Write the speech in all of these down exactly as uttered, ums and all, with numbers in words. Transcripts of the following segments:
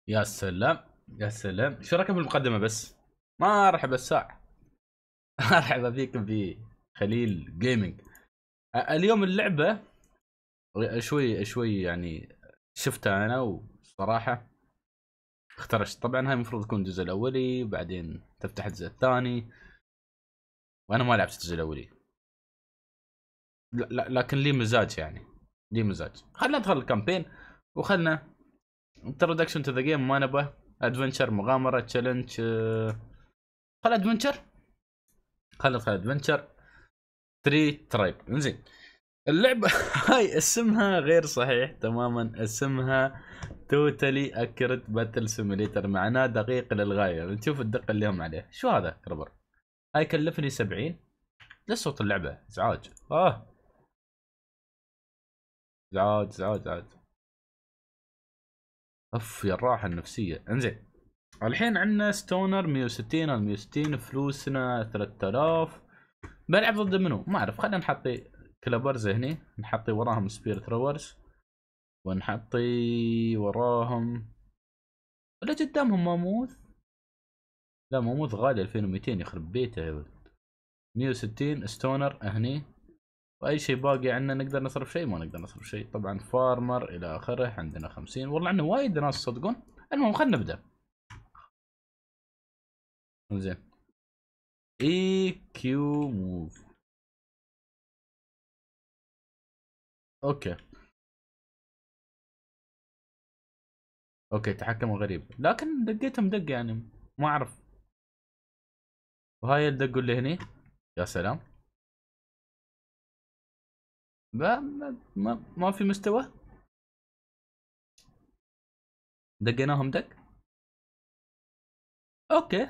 يا سلام يا سلام، شو رايك بالمقدمة بس؟ مرحبا الساعة. مرحبا فيكم في خليل جيمنج. اليوم اللعبة شوي شوي يعني شفتها انا وصراحة اخترشت. طبعا هاي المفروض تكون الجزء الاولي وبعدين تفتح الجزء الثاني، وانا ما لعبت الجزء الاولي. لا لا، لكن لي مزاج يعني، لي مزاج. خلنا ندخل الكامبين وخلنا انتروداكشن تو ذا جيم. ما نبغى ادفنشر، مغامرة، تشالنج. خل ادفنشر، خل ندخل ادفنشر. تري ترايب. انزين، اللعبة هاي اسمها غير صحيح تماما. اسمها توتالي اكيرت باتل سيميليتر، معناه دقيق للغاية. نشوف الدقة اللي هم عليه. شو هذا كربر؟ هاي كلفني سبعين. ليش صوت اللعبة ازعاج؟ اه، ازعاج ازعاج ازعاج. اف يا الراحة النفسية. انزين، الحين عندنا ستونر مية وستين. ال مية وستين فلوسنا ثلاثة آلاف. بلعب ضد منو؟ ما اعرف. خلينا نحطي كلابرز هني، نحطي وراهم سبير ثرورز، ونحطي وراهم ولا قدامهم ماموث. لا ماموث غالي ألفين ومئتين، يخرب بيته يا ولد. مية وستين ستونر هني. واي شيء باقي عندنا نقدر نصرف شيء؟ ما نقدر نصرف شيء طبعا. فارمر الى اخره. عندنا خمسين. والله عندنا وايد ناس صدقون. المهم خلينا نبدا. زين، اي كيو موف. اوكي اوكي، تحكم غريب لكن دقيتهم دق يعني، ما اعرف. وهاي الدق اللي هني. يا سلام. ما ما, ما, ما في مستوى. دقيناهم دق. اوكي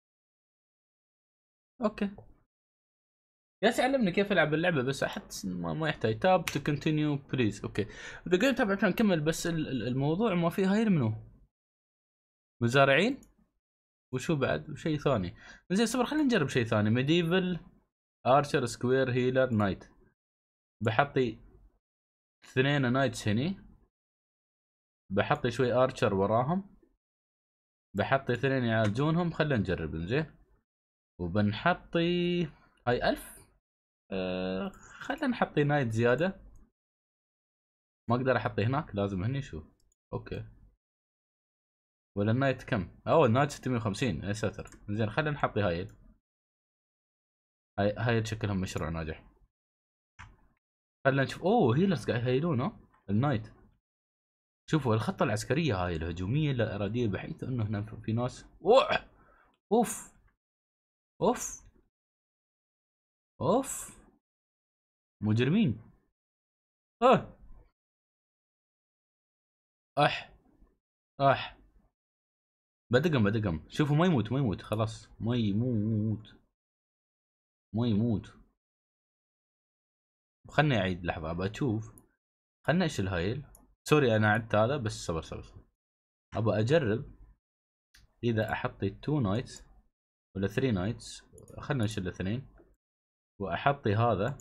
اوكي. يا تعلمني كيف العب اللعبه بس. احس ما, ما يحتاج تاب تو كونتينيو بليز. اوكي، بقيت تابع عشان نكمل. بس ال- ال- الموضوع ما فيه هاي منو مزارعين. وشو بعد وشيء ثاني؟ زين صبر، خلينا نجرب شيء ثاني. ميديفل، ارشر، سكوير، هيلر، نايت. بحطي اثنين نايتس هني. بحطي شوي ارشر وراهم. بحطي اثنين يعالجونهم. خلينا نجرب. زين، وبنحطي هاي ألف. أه خلينا نحطي نايت زياده. ما اقدر احطي هناك، لازم هني. شو اوكي. ولا النايت كم؟ اوه النايت ستمية وخمسين. يا ساتر. زين خلينا نحطي هاي. هاي هاي شكلهم مشروع ناجح. خلينا نشوف. اوه هيلرز قاعد يهيلون. ها النايت. شوفوا الخطة العسكرية هاي الهجومية لا إرادية، بحيث انه هنا في ناس. اوه اوف اوف اوف مجرمين. اه اح اح. بدقم بدقم. شوفوا ما يموت ما يموت خلاص. ما يموت ما يموت. خلني اعيد لحظة ابى اشوف. خلنا ايش الهايل. سوري انا عدت هذا بس. صبر صبر صبر. ابى اجرب اذا احط تو نايتس ولا ثري نايتس. خلنا نشيل الاثنين. واحطي هذا.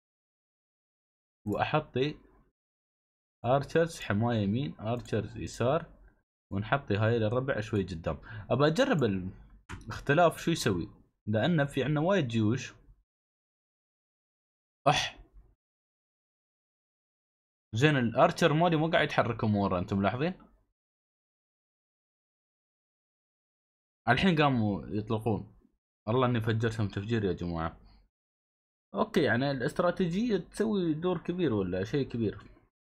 واحطي ارشرز حمايه يمين، ارشرز يسار. ونحطي هاي للربع شوي قدام. ابى اجرب الاختلاف شو يسوي، لان في عندنا وايد جيوش. اح. زين الارشر مالي مو قاعد يتحركون ورا، انتم ملاحظين؟ الحين قاموا يطلقون. والله اني فجرتهم تفجير يا جماعه. اوكي يعني الاستراتيجيه تسوي دور كبير ولا شيء كبير.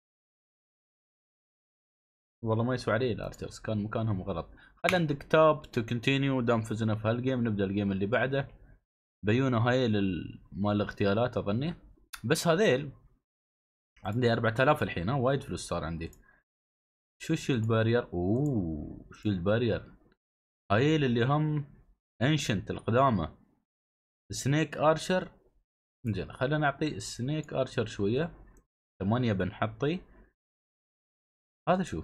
والله ما يسوى عليه الارترز، كان مكانهم غلط. خلينا ندق تاب تو كونتينيو. دام فزنا في هالجيم نبدا الجيم اللي بعده. بيونا هاي لل... مال الاغتيالات اظني. بس هذيل عندي أربعة آلاف الحين. ها وايد فلوس صار عندي. شو شيلد بارير؟ اوه شيلد بارير. هاي اللي هم انشنت القدامى. سنيك ارشر. زين خلينا نعطي سنيك ارشر شويه. ثمانية بنحطي. هذا شو؟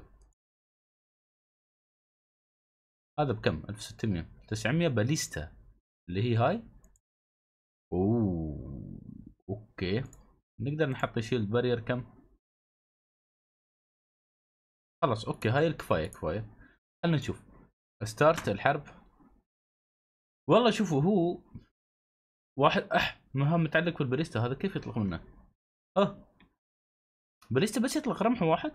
هذا بكم؟ ألف وستمية. تسعمية باليستا اللي هي هاي. اوه اوكي. نقدر نحط شيلد بارير كم؟ خلاص اوكي هاي الكفايه كفايه. خلنا نشوف ستارت الحرب. والله شوفوا هو واحد اح مهام متعلق بالباريستا، هذا كيف يطلق منه؟ اه باريستا بس يطلق رمح واحد.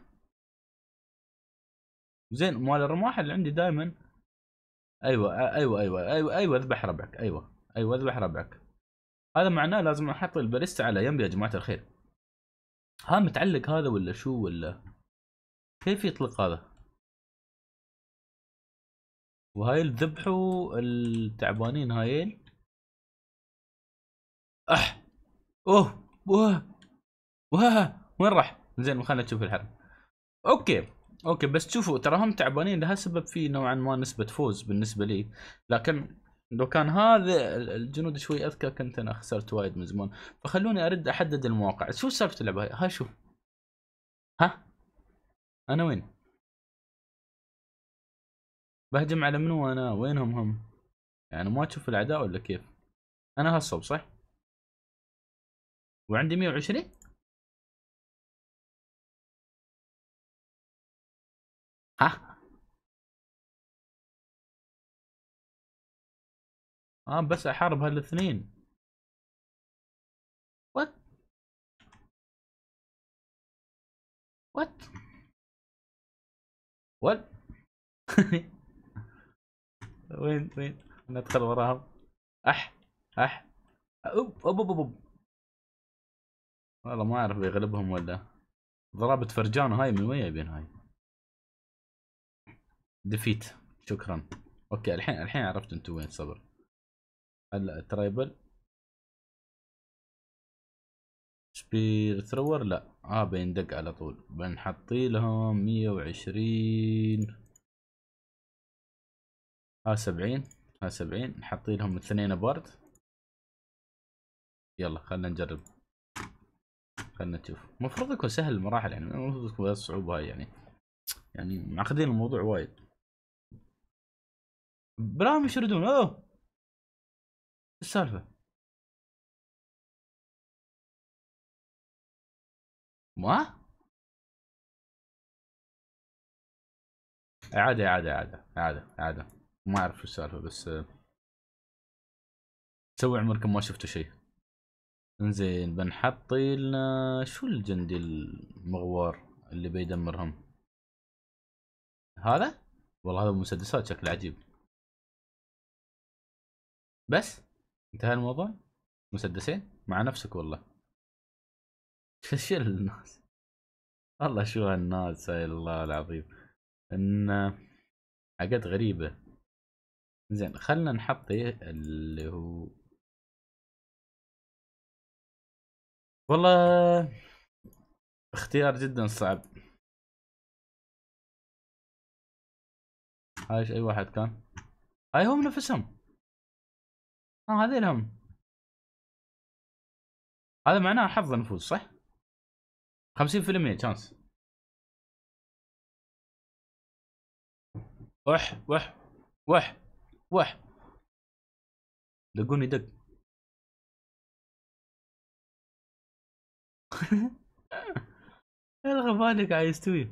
زين مال الرماح اللي عندي دائما. ايوه ايوه ايوه ايوه ايوه اذبح ربعك. ايوه ايوه اذبح ربعك. هذا معناه لازم احط الباريستا على جنب يا جماعه الخير. ها متعلق هذا ولا شو ولا كيف يطلق هذا؟ وهاي الذبحوا التعبانين هايل. اح اوه واه واه وين راح؟ زين خلينا نشوف الحرب. اوكي اوكي بس شوفوا ترى هم تعبانين لها سبب في نوعا ما نسبة فوز بالنسبة لي، لكن لو كان هذا الجنود شوي اذكى كنت انا خسرت وايد من زمان. فخلوني ارد احدد المواقع. شو سالفة اللعبة هاي؟ هاي شو؟ ها انا وين؟ بهجم على منو انا؟ وينهم هم؟ يعني ما تشوف الاعداء ولا كيف؟ انا هالصوب صح؟ وعندي مية وعشرين. ها اه بس احارب هالاثنين. وات وات وات وين وين ندخل وراهم. اح اح اوب اوب اوب اوب. والله ما اعرف يغلبهم ولا. ضربة فرجان هاي من وين يبين هاي؟ ديفيت. شكرا. اوكي الحين الحين عرفت انتم وين. صبر. هلا ترايبل سبير ثرور لا اه بيندق على طول. بنحطي لهم مية وعشرين. ها سبعين. ها سبعين نحطي لهم اثنين بارد. يلا خلنا نجرب. خلنا نشوف. المفروض يكون سهل المراحل يعني، المفروض يكون الصعوبة هاي يعني. يعني معقدين الموضوع وايد. براهم يشردون. اوه السالفة ما اعادة اعادة اعادة اعادة اعادة. ما اعرف شو السالفة بس آه، سوي عمركم ما شفتوا شيء. انزين بنحط لنا شو الجندي المغوار اللي بيدمرهم. هذا والله هذا مسدسات شكله عجيب. بس انتهى الموضوع. مسدسين مع نفسك والله. شو الناس. والله شو هالناس هاي الله العظيم. ان حاجات غريبة. زين خلنا نحط إيه اللي هو. والله اختيار جدا صعب. هاي اي واحد كان. هاي هم نفسهم. اه هذيل هم. هذا معناه حظ نفوز صح؟ خمسين بالمية شانس. وح وح وح وح. دقوني دق. الغى بالك قاعد يستوي.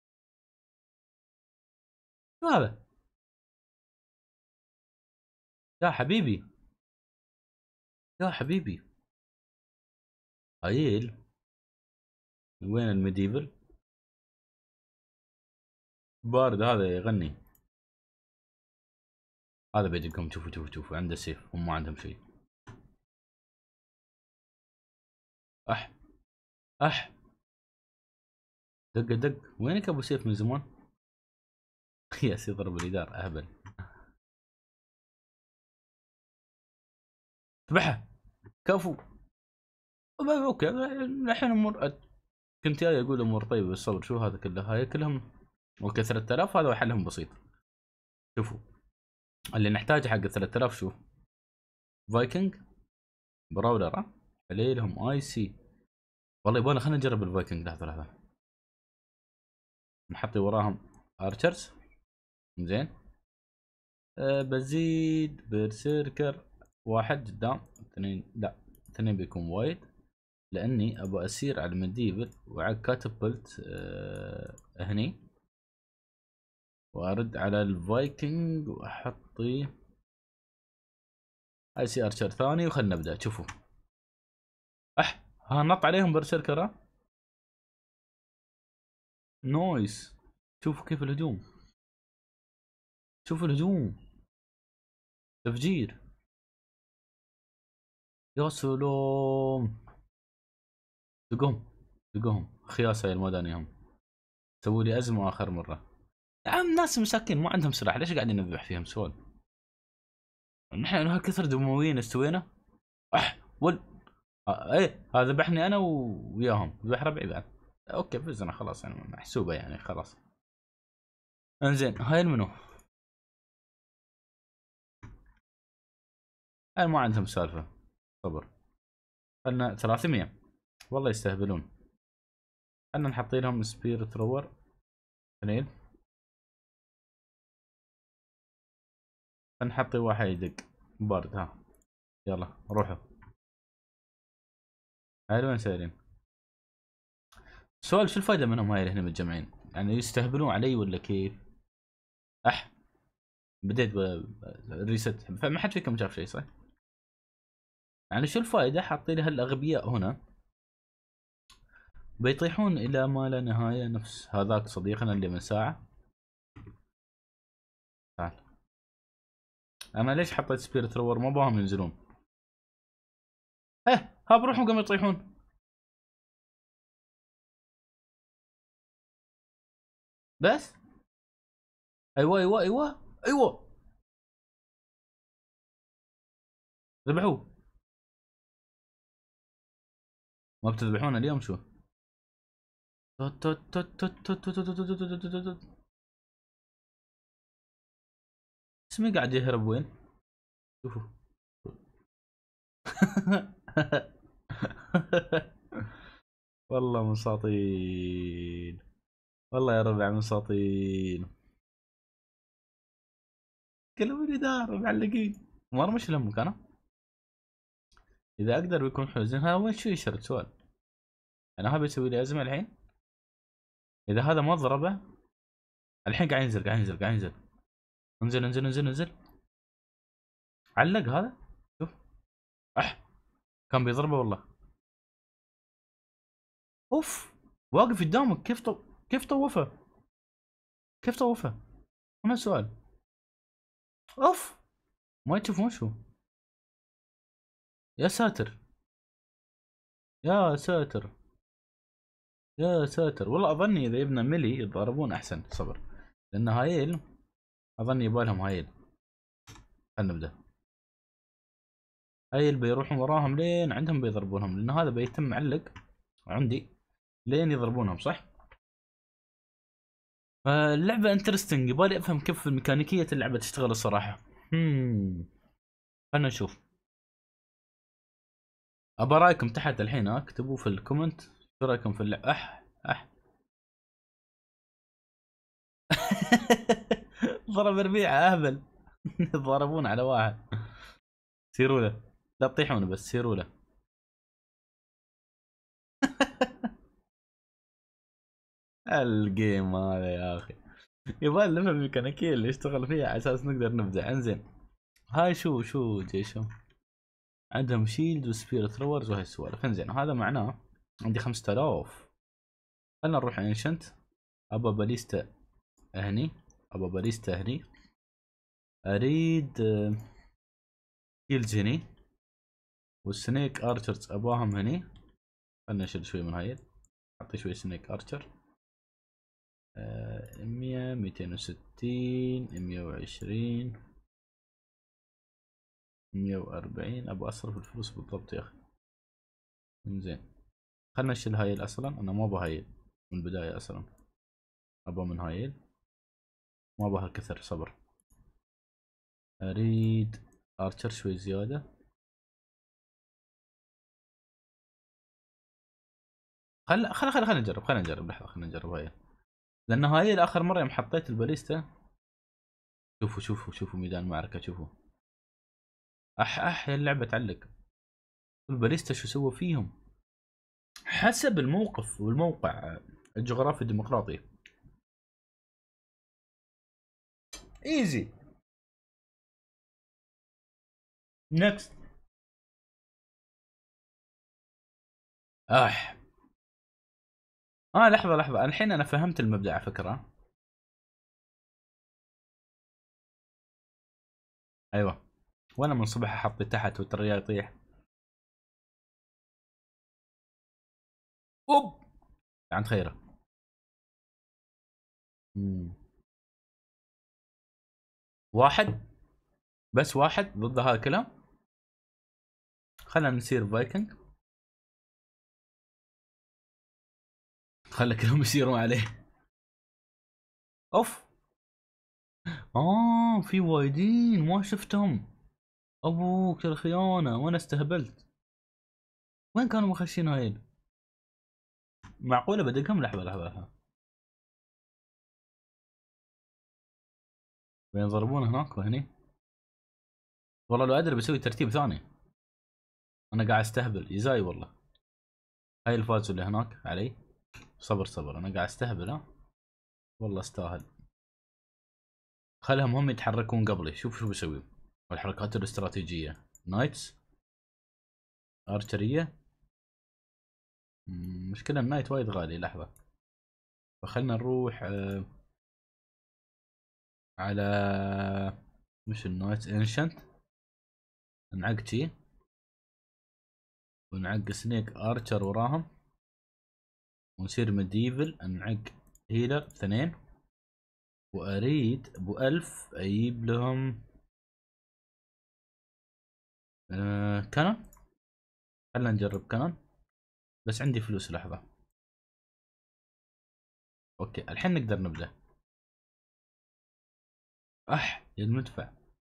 شو هذا؟ يا حبيبي. يا حبيبي. عيل. وين الميديفل؟ بارد هذا يغني. هذا بيدقهم. شوفوا شوفوا شوفوا عنده سيف هم ما عندهم شيء. اح اح. دق دق. وينك ابو سيف من زمان؟ يا سي ضرب الجدار اهبل. ذبحه. كفو. اوكي الحين امور. كنت جاي اقول امور طيبه بالصبر. شو هذا كله؟ هاي كلهم اوكي ثلاثة آلاف. هذا حلهم بسيط. شوفوا اللي نحتاجه حق ثلاثة آلاف شو؟ فايكنج براولر. ها عليهم اي سي. والله يبغى خلينا نجرب الفايكنج. لحظه لحظه. نحطي وراهم ارشرز. زين أه بزيد برسيركر واحد قدام. اثنين لا اثنين بيكون وايد لاني ابغى اسير على المديفل وعلى كاتبلت أه هني. وارد على الفايكنج واحطي اي سي ارشر ثاني وخلنا نبدا. شوفوا اح ها نط عليهم برسيركرة. نويس. شوفوا كيف الهجوم، شوفوا الهجوم، تفجير. يا سلام. دقهم دقهم خياسة يا المدنيهم. سووا لي ازمه اخر مره. يا عم ناس مساكين ما عندهم سلاح، ليش قاعدين نذبح فيهم سؤال؟ نحن هالكثر دمويين استوينا. اح ول آه ايه هذا ذبحني انا و- وياهم، ذبح ربعي بعد. اوكي فزنا خلاص يعني محسوبه يعني خلاص. انزين هاي منو؟ هاي ما عندهم سالفه. صبر. خلنا ثلاثمية. والله يستهبلون. خلنا نحط لهم سبير ثرور اثنين. خلنا نحط واحد يدق بارد. ها يلا روحوا. هاي وين سايرين؟ سؤال شو الفائده منهم هاي اللي هنا متجمعين؟ يعني يستهبلون علي ولا كيف؟ اح بديت بالريست فما حد فيكم شاف شيء صح؟ يعني شو الفائده حاطين هالاغبياء هنا بيطيحون الى ما لا نهايه نفس هذاك صديقنا اللي من ساعه. تعال. انا ليش حطيت سبيريت رور؟ ما باهم ينزلون. اه ها بروحهم قاموا يطيحون. بس ايوه ايوه ايوه ايوه ذبحوه. ما بتذبحون اليوم شو؟ اسمي قاعد يهرب وين؟ شوفوا. والله مساطين، والله يا ربع مساطين. كلهم اللي دار معلقين. مر مش لهم انا. اذا اقدر بيكون حلو. زين هذا وين شو يشرد سؤال؟ انا هذا بيسوي لي ازمه الحين. اذا هذا ما ضربه الحين قاعد ينزل قاعد ينزل قاعد ينزل. انزل انزل انزل انزل. علق هذا. شوف. اح كان بيضربه والله. اوف واقف قدامك كيف طو... كيف طوفه؟ كيف طوفه؟ هنا سؤال. اوف ما تشوفون شو؟ يا ساتر يا ساتر يا ساتر. والله اظني اذا يبنى ملي يتضاربون احسن. صبر لان هايل اظني يبالهم هايل. خلنا نبدا. هايل بيروحون وراهم لين عندهم بيضربونهم لان هذا بيتم معلق عندي لين يضربونهم صح. فاللعبة انترستنج. يبالي افهم كيف ميكانيكية اللعبة تشتغل الصراحة. هم خلنا نشوف. ابى رايكم تحت الحين اكتبوا في الكومنت شو رايكم في اللعبة. اح اح ضرب ربيعة اهبل. ضربون على واحد. سيروا له. لا تطيحون بس سيروا له. الجيم هذا يا اخي يبغى نفهم الميكانيكية اللي يشتغل فيها على اساس نقدر نبدع. انزين هاي شو شو جيشو عندهم شيلد وسبيرت ثرورز وهي السوالف. انزين هذا معناه عندي خمسة آلاف. خلنا نروح انشنت. ابا باليستا هني. ابا باليستا هني. اريد شيلدز هني والسنيك ارشرز اباهم هني. خلنا نشيل شوي من هاي. اعطي شوي سنيك ارشر. آه مية ميتين وستين مية وعشرين مية وأربعين. ابغى اصرف الفلوس بالضبط يا اخي. زين خلنا نشيل هايل. اصلا انا ما ابغى هايل من البدايه اصلا. ابغى من هايل ما ابغى كثر. صبر. اريد ارشر شوي زياده. خل خل خل خلينا نجرب خلينا نجرب لحظه. خلينا نجرب هاي لان هاي اخر مره يوم حطيت الباليستا. شوفوا شوفوا شوفوا ميدان المعركه. شوفوا اح اح يا اللعبه تعلق. الباليستا شو سوى فيهم حسب الموقف والموقع الجغرافي الديمقراطي. ايزي. نكست. اح اه لحظه لحظه، الحين انا فهمت المبدأ على فكره. ايوه، وانا من الصبح احط تحت والتريا يطيح. اوب عند خيره. مم. واحد، بس واحد ضد هذا الكلام. خلينا نصير فايكنج، خلي كلهم يصيرون عليه. اوف. اه في وايدين ما شفتهم. ابوك الخيانه وانا استهبلت. وين كانوا مخشين هايل؟ معقوله بدقهم؟ لحظه لحظه لحظه، بينضربون هناك وهني. والله لو ادري بسوي ترتيب ثاني. انا قاعد استهبل يزاي والله. هاي الفاز اللي هناك علي. صبر صبر، انا قاعد استهبل ها. والله استاهل. خلهم هم يتحركون قبلي، شوف شو بسوي. والحركات الاستراتيجيه. نايتس، ارشريه. مم، مشكله النايت وايد غالي. لحظه، فخلنا نروح آه على مش النايت انشنت. نعق شي ونعق سنيك ارشر وراهم، ونصير ميديفل نعق هيلر اثنين. واريد ابو الف اجيب لهم آه كانون. خلنا نجرب كانون، بس عندي فلوس. لحظة، اوكي الحين نقدر نبدأ. اح يا المدفع.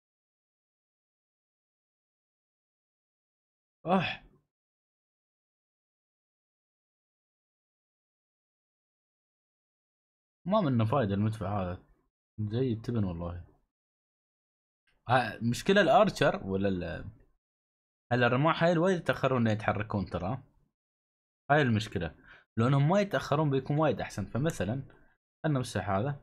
اح ما منه فايدة المدفع هذا، زي التبن والله. آه مشكلة الارشر ولا ال... هلا الرماح هاي الوايد يتأخرون يتحركون ترى. هاي المشكلة، لو انهم ما يتأخرون بيكون وايد احسن. فمثلا خلنا نمسح هذا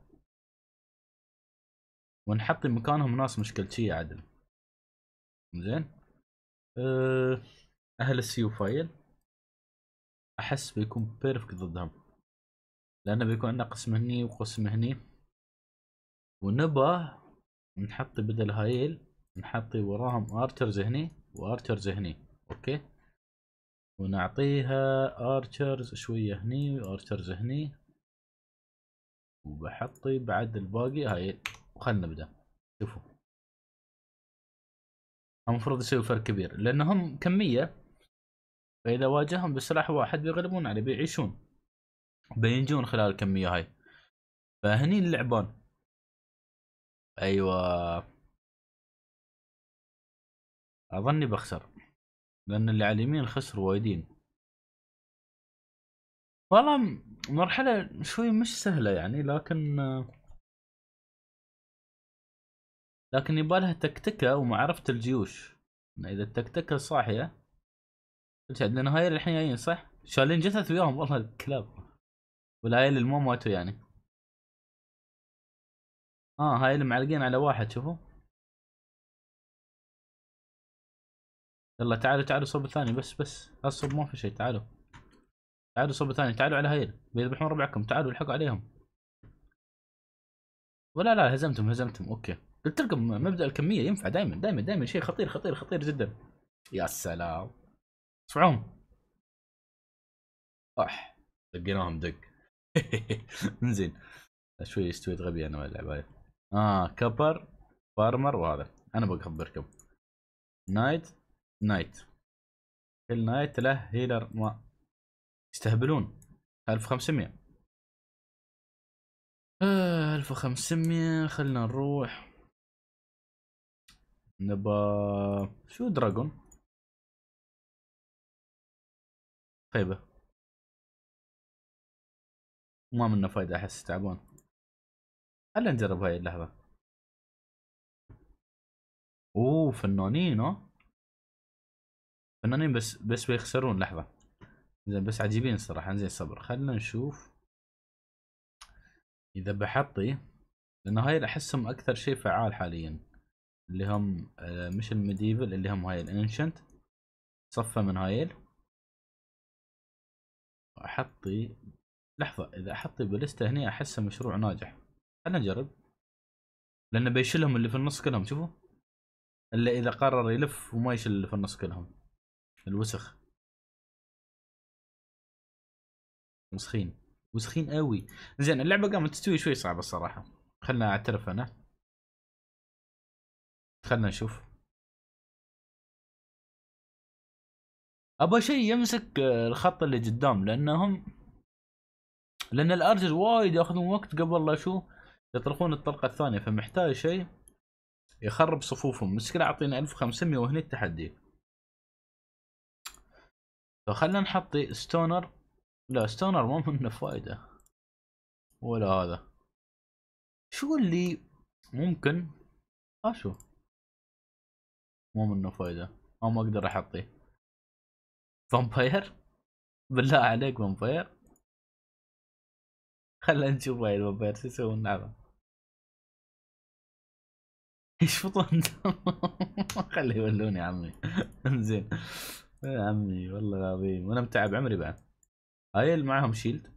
ونحط مكانهم ناس مشكلتية عدل. زين. أه... اهل السيو فايل احس بيكون بيرفكت ضدهم، لانه بيكون عندنا قسم هني وقسم هني. ونبى نحط بدل هايل نحطي وراهم ارشرز هني وارشرز هني. اوكي، ونعطيها ارشرز شويه هني وارشرز هني، وبحطي بعد الباقي هايل. وخلنا نبدا. شوفوا، المفروض يسوي فرق كبير لانهم كميه، فاذا واجههم بسلاح واحد بيغلبون عليه، بيعيشون، بينجون خلال الكميه هاي. فهني اللعبان. ايوه، اظني بخسر لان اللي على اليمين خسروا وايدين. والله م- مرحلة شوي مش سهلة يعني، لكن لكن يبالها تكتكة ومعرفة الجيوش. اذا التكتكة صاحية تشهد، لان هاي الحين جايين صح شالين جثث وياهم والله الكلاب، والهاي اللي مو ماتوا يعني. اه هاي اللي معلقين على واحد شوفوا. يلا تعالوا تعالوا صوب الثاني، بس بس الصوب ما في شيء. تعالوا تعالوا صوب الثاني، تعالوا على هايل بيذبحون ربعكم، تعالوا الحقوا عليهم. ولا لا هزمتم هزمتم اوكي. قلت لكم مبدأ الكمية ينفع دائما دائما دائما، شيء خطير خطير خطير جدا. يا سلام، اسمعوهم. اح لقيناهم دق. انزين شوي استويت غبي انا واللعبة. اه كبر فارمر، وهذا انا بخبركم. نايت نايت كل نايت له هيلر. ما يستهبلون. ألف وخمسمية. آه ألف وخمسمية. خلنا نروح نبا شو دراجون. خيبة ما منه فايدة، احس تعبان. خلنا نجرب هاي اللحظة. اوه فنانين ها، فنانين بس بس بيخسرون. لحظة، زين بس عجيبين الصراحة. زين صبر، خلنا نشوف اذا بحطي لان هاي احسهم اكثر شيء فعال حاليا، اللي هم آه، مش الميديفل، اللي هم هاي الانشنت. صفه من هايل احطي. لحظه، اذا احطي بلسته هنا احسه مشروع ناجح. خلنا نجرب، لانه بيشيلهم اللي في النص كلهم. شوفوا، الا اذا قرر يلف وما يشيل اللي في النص كلهم، الوسخ. وسخين، وسخين قوي. زين، اللعبه قامت تستوي شوي صعبه الصراحه، خلنا اعترف انا. خلنا نشوف. ابغى شيء يمسك آه، الخط اللي قدام، لانهم لان الارجل وايد ياخذون وقت قبل لا شو يطلقون الطلقه الثانيه، فمحتاج شيء يخرب صفوفهم. مشكلة اعطينا ألف وخمسمية وهني التحدي. فخلنا نحطي ستونر. لا، ستونر ما منه فايدة ولا هذا. شو اللي ممكن؟ ها شو مو منه فايدة، او ما اقدر احطيه. فامباير، بالله عليك فامباير. خلنا نشوف هاي الفامباير شو يسوون نعم. يشفطون خلي يولون يا عمي. زين يا عمي والله العظيم وانا متعب عمري بعد. هاي اللي معاهم شيلد،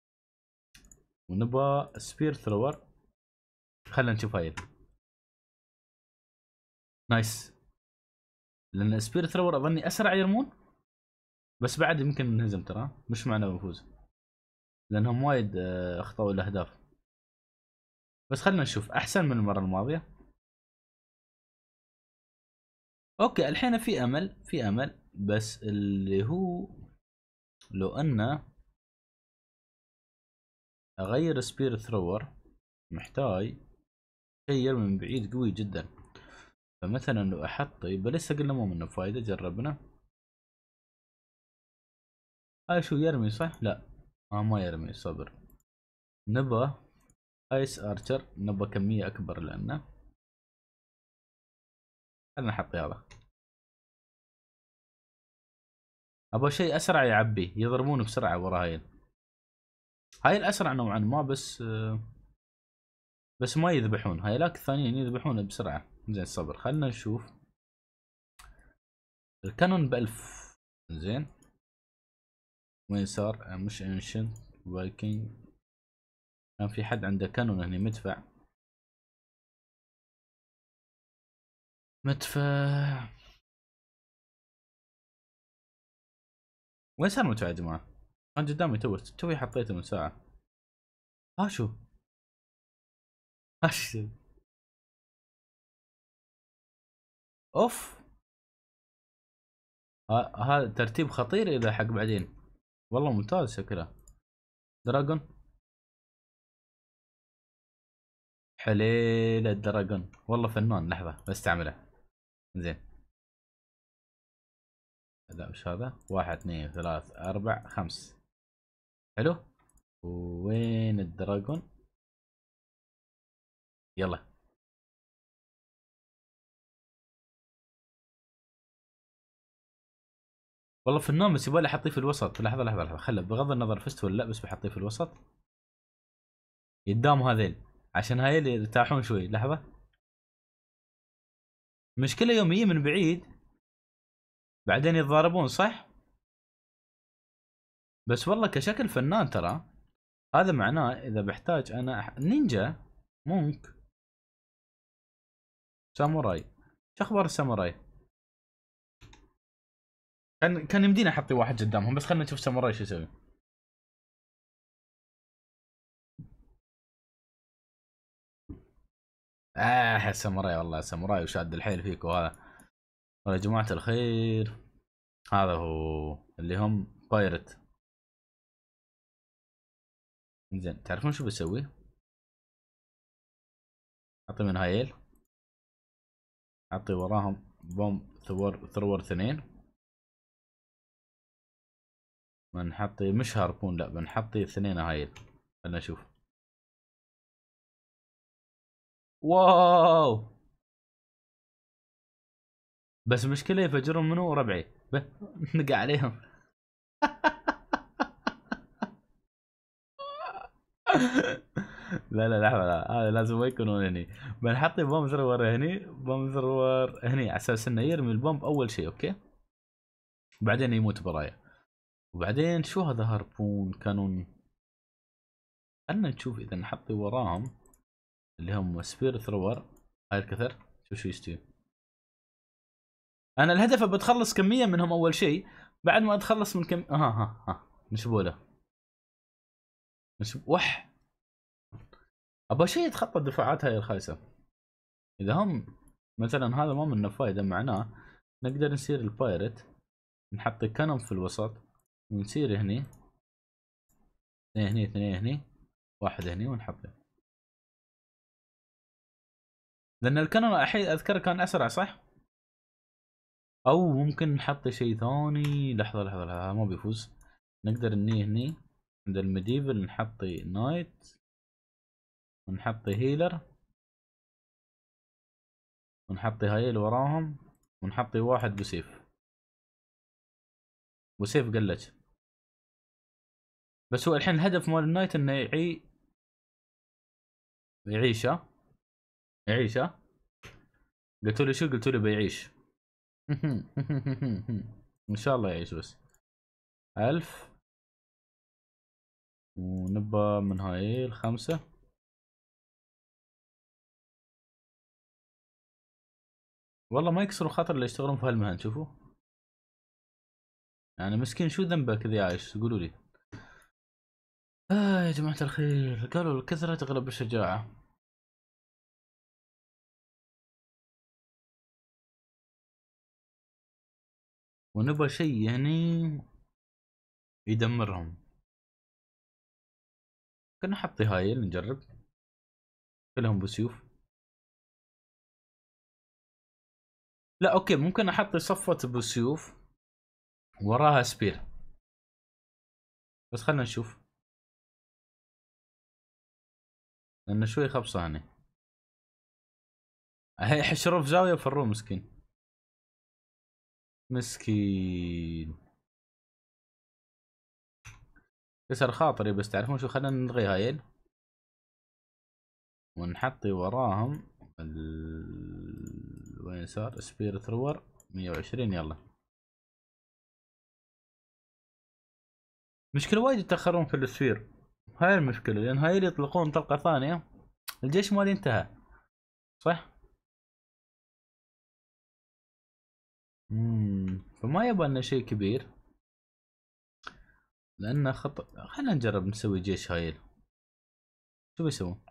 ونبغى سبير ثرور. خلنا نشوف هاي. نايس، لان سبير ثرور اظني اسرع يرمون، بس بعد يمكن ننهزم ترى، مش معنى بنفوز لانهم وايد آه، اخطاوا الاهداف. بس خلنا نشوف احسن من المره الماضيه. اوكي الحين في امل، في امل، بس اللي هو لو ان اغير سبير ثرور محتاج شيء يرمي من بعيد قوي جدا. فمثلا لو احط بلسه قلنا مو منه فايده، جربنا. هاي شو يرمي صح؟ لا آه ما يرمي، صبر. نبى ايس ارشر، نبى كميه اكبر لانه. خلنا نحط هذا. ابغى شيء اسرع يعبي، يضربون بسرعه ورا هاي. هاي الاسرع نوعا ما، بس بس ما يذبحون. هاي لاك الثانيين يذبحون بسرعه. زين صبر، خلنا نشوف. الكانون بألف. زين، وين صار؟ مش انشن فايكنج. كان في حد عنده كانون هنا، مدفع. مدفع. وين صار مدفع يا جماعه؟ كان قدامي تو توي حطيته من ساعه. ها شو؟ ها شو؟ اوف. هذا ترتيب خطير اذا حق بعدين. والله ممتاز شكله. دراجون. حليل الدراجون والله فنان. لحظه بستعمله. زين، لا مش هذا. واحد اثنين ثلاث اربع خمس. حلو. وين الدراجون؟ يلا. والله فنان، بس يبغى لي احطيه في الوسط. لحظه لحظه لحظه، خله بغض النظر فزت ولا لا، بس بحطيه في الوسط قدام هذيل، عشان هاي اللي يرتاحون شوي. لحظه. مشكله يوم يجي من بعيد بعدين يتضاربون صح؟ بس والله كشكل فنان ترى. هذا معناه اذا بحتاج انا أح... نينجا مونك ساموراي. شو اخبار الساموراي؟ كان كان يمديني احطي واحد قدامهم، بس خلينا نشوف ساموراي شو يسوي. اه الساموراي، والله ساموراي وشاد الحيل فيك وهذا. يا جماعة الخير، هذا هو اللي هم بايرت. زين، تعرفون شو بسوي؟ اعطي من هايل، اعطي وراهم بوم ثور ثرور اثنين. بنحطي مش هاربون، لا بنحطي اثنين هايل. خلنا نشوف. واو. بس مشكلة يفجرون منو ربعي. نقع عليهم. لا لا لحظه، لا هذا لازم ما يكونون هني. بنحط بوم ثرور هني، بوم ثرور هني على اساس انه يرمي البومب اول شيء، اوكي؟ وبعدين يموت برايا. وبعدين شو هذا هاربون كانون؟ خلنا نشوف اذا نحط وراهم اللي هم سبير ثرور هاي الكثر. شوف شو يستوي. انا الهدف بتخلص كميه منهم اول شيء، بعد ما اتخلص من كم ها ها ها نشبوا له نشب وح. ابغى شيء يتخطى الدفاعات هاي الخايسه. اذا هم مثلا هذا ما منه فايده، معناه نقدر نصير البايرت، نحط كانون في الوسط ونصير هني اثنين هني اثنين هني واحد هني ونحطه. لان الكانون الحين اذكر كان اسرع صح؟ او ممكن نحط شيء ثاني. لحظه لحظه لحظه ما بيفوز. نقدر ني هني عند الميديفل نحط نايت ونحط هيلر ونحط هايل وراهم ونحط واحد بسيف. بسيف قلج. بس هو الحين الهدف مال النايت انه يعي يعيشه يعيشه. قلتوا لي شو؟ قلتوا لي بيعيش. ان شاء الله يعيش. بس ألف ونبى من هاي الخمسة. والله ما يكسروا خاطر اللي يشتغلون في هالمهن. شوفوا يعني مسكين شو ذنبه كذا عايش؟ قولوا لي. آه يا جماعة الخير، قالوا الكثرة تغلب الشجاعة. ونبى شيء يعني يدمرهم. كنا نحطي هاي نجرب كلهم بسيوف. لا اوكي، ممكن احط صفة بسيوف وراها سبير. بس خلنا نشوف لانه شوي خبصة هني. هي حشروا في زاوية وفروه مسكين. مسكين كسر خاطري. بس تعرفون شو، خلنا نلغي هايل ونحط وراهم ال... وين صار سبير ثرور مية وعشرين. يلا. مشكلة وايد يتأخرون في السفير. هاي المشكلة، لان هاي اللي يطلقون طلقة ثانية الجيش مالي انتهى. صح؟ امم فما يبغى لنا شيء كبير لانه خطأ. خلينا نجرب نسوي جيش هايل. شو بيسوون؟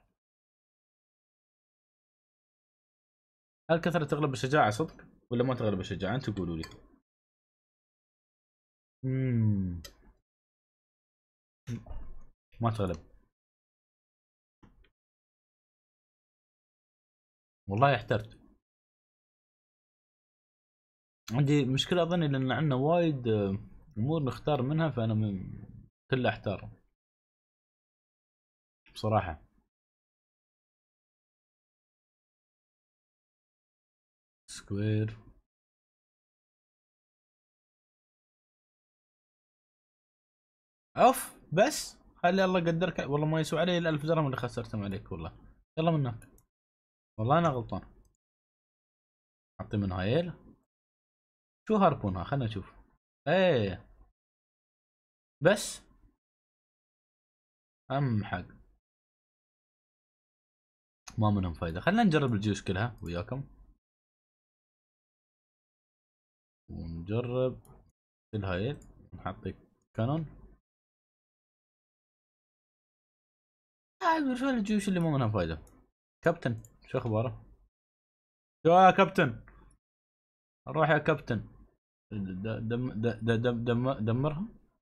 هل كثرة تغلب الشجاعة صدق ولا ما تغلب الشجاعة؟ انتوا قولوا لي. امم ما تغلب. والله احترت. عندي مشكلة اظني لان عندنا وايد آه، امور نختار منها، فانا من... كله احتار بصراحة. سكوير. اوف بس خلي الله يقدرك. والله ما يسوى علي الألف درهم اللي خسرتهم عليك والله. يلا منك. والله انا غلطان. اعطي من هايل. شو هاربونها؟ خلنا نشوف. ايه بس اهم حق ما منهم فايدة. خلنا نجرب الجيوش كلها وياكم ونجرب الهايل. نحط كانون. هاي شو الجيوش اللي ما منها فايدة؟ كابتن شو اخباره؟ يا كابتن روح يا كابتن. د- دم د- د- دم دم دمرها.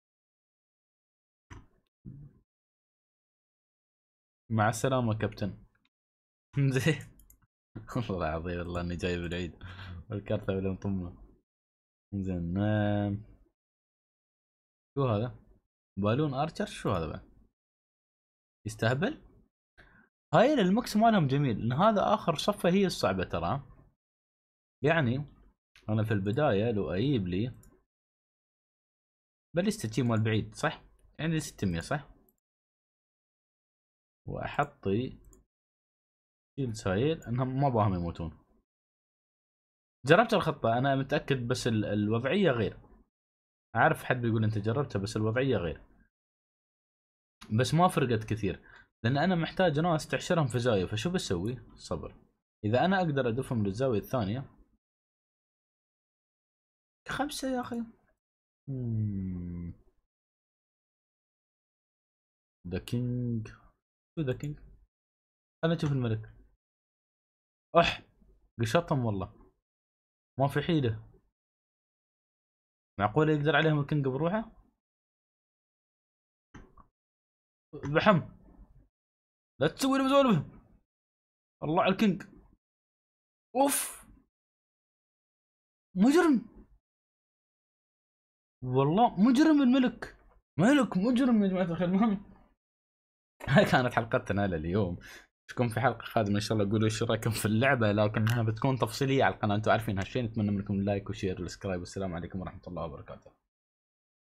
مع السلامة كابتن. زين. والله العظيم والله اني جاي بالعيد والكارثة ولا مطمة. زين آم، شو هذا؟ بالون ارشر. شو هذا بعد؟ يستهبل. هاي المكس مالهم جميل، ان هذا اخر صفة هي الصعبة ترى. يعني انا في البداية لو اجيب لي باليستة مال بعيد صح؟ عندي ستمية صح؟ واحطي شيل سايل انهم ما باهم يموتون. جربت الخطة انا متأكد، بس ال... الوضعية غير. اعرف حد بيقول انت جربتها بس الوضعية غير، بس ما فرقت كثير لان انا محتاج ناس تحشرهم في زاوية. فشو بسوي؟ صبر. اذا انا اقدر ادفهم للزاوية الثانية خمسة يا اخي. ذا كينج، شو ذا كينج؟ خلينا نشوف الملك. اح قشطهم والله، ما في حيلة. معقول يقدر عليهم الكينج بروحه؟ بحم، لا تسوي لي مسولف. الله على الكينج. اوف مجرم، والله مجرم الملك. ملك مجرم يا جماعة الخير. المهم هاي كانت حلقتنا لليوم. اشوفكم في حلقة قادمة ان شاء الله. قولوا ايش رايكم في اللعبة، لكنها بتكون تفصيلية على القناة، انتم عارفين هالشيء. نتمنى منكم اللايك وشير وسبسكرايب. والسلام عليكم ورحمة الله وبركاته.